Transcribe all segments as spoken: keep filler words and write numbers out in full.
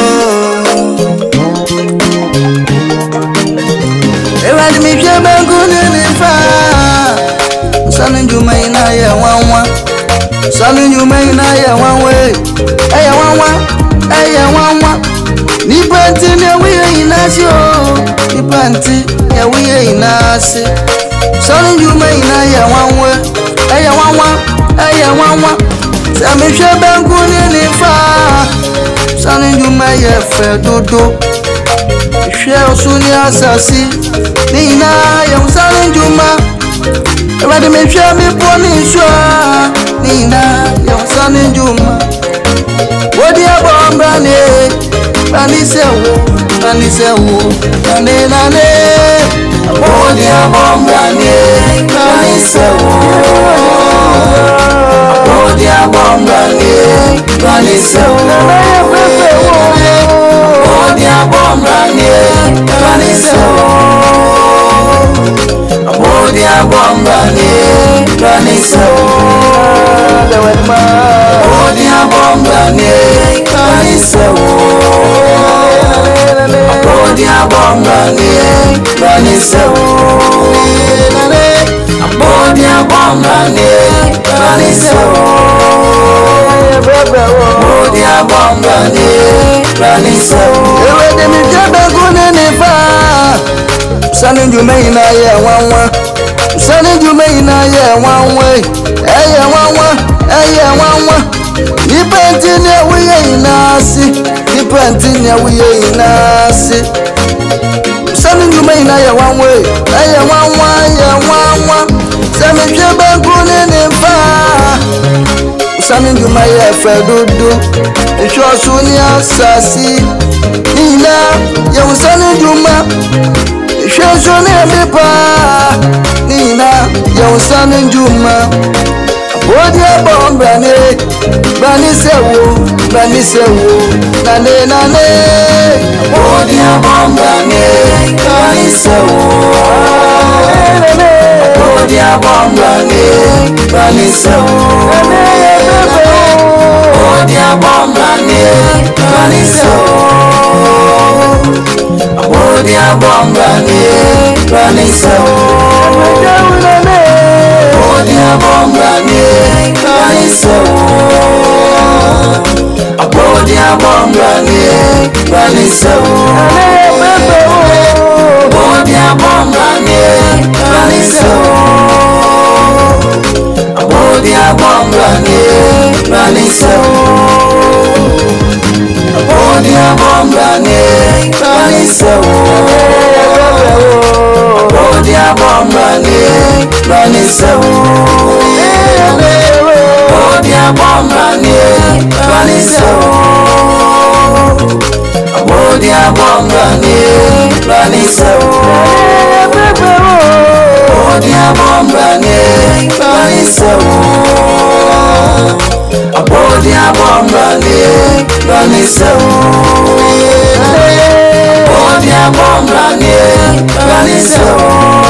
Ewadi mi hwe banguni ni fa Sanu njuma ina ye wanwa Sanu njuma ina ye wanwe Eye wanwa Eye wanwa Ni panti ne wiye inasi o Ni panti ne wiye inasi Sanu njuma ina ye wanwe Eye wanwa Eye wanwa Sami hwe banguni ni fa Sanu njuma ye fe dodo Hwe osuni asasi Nina ya usale njuma Ewadi me hwe mi poni shwa Nina ya usale njuma Wodi abomba ne Bani sewo Bani sewo Nane nane Wodi abomba ne Bani sewo Wodi abomba ne Bani sewo Wodi abomba ne Bani sewo Abodi abomba ne Bani sewo Abodi abomba ne Bani sewo Abodi abomba ne Bani sewo Abodi abomba ne Bani sewo Abodi abomba ne Bani sewo Ewede mi jebe gune ni fa Sanu njuma ina ye wanwa Sanu njuma ina ye wanwa Eye wanwa Eye wanwa Ni panti ne wiye inasi Ni panti ne wiye inasi Sanu njuma ina ye wanwa Eye wanwa Eye wanwa Sami hwe banguni ni fa Sanu njuma ye fe dodo Hwe osuni asasi Nina ye usanu njuma Shazone mipa Nina ya usane njuma Abodi abomba ne Bani sewo Bani sewo Nane nane Abodi abomba ne Bani sewo Abodi abomba ne Bani sewo Abodi abomba ne Bani sewo Abodi abomba ne Bani sewo Abodi abomba ne Bani sewo Abodi abomba ne Bani sewo Abodi abomba ne Bani sewo Abodi abomba ne Bani sewo Abodi abomba ne Bani sewo Abodi abomba ne Bani sewo Abodi abomba ne Bani sewo Abodi abomba ne Bani sewo Abodi abomba ne Bani sewo Abodi abomba ne Bani sewo Abodi abomba ne Bani sewo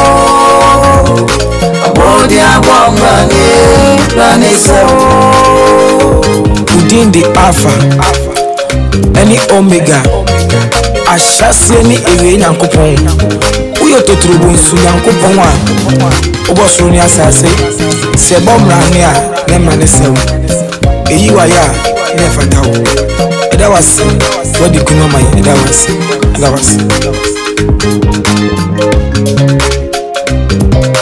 Abodi abomba ne Bani sewo Udin the Alpha Any Omega Ashasi ni ewe nyankopon Uyo totrubu nsu nyankopon wa Obosuru ni asase Se bomra ni a ne mane sewo Eyi wa ya ne fatawo Eda wasi Wadi kunoma ya eda wasi Eda wasi